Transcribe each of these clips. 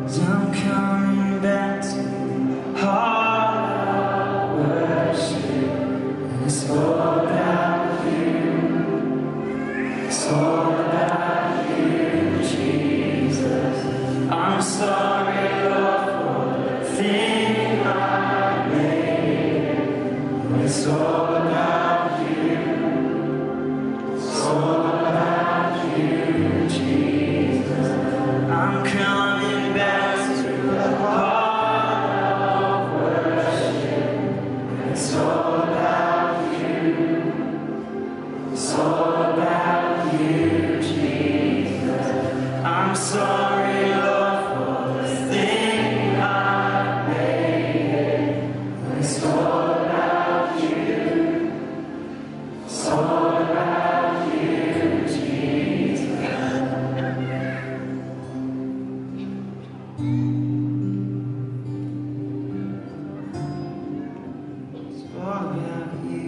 'Cause I'm coming back to heart of worship. And it's all about you. It's all about you, Jesus. I'm sorry, Lord, for the thing I made. It's all about you. It's all about you, Jesus. I'm coming back to the heart of worship. It's all about you. It's all about you, Jesus. I'm sorry, Lord, for the thing I made. It's all about you. It's all about you, Jesus. It's all about you.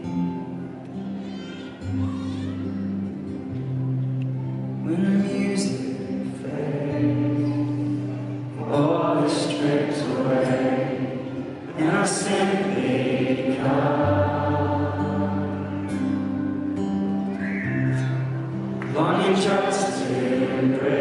When the music fades, all the strips away, and I simply come, longing just to embrace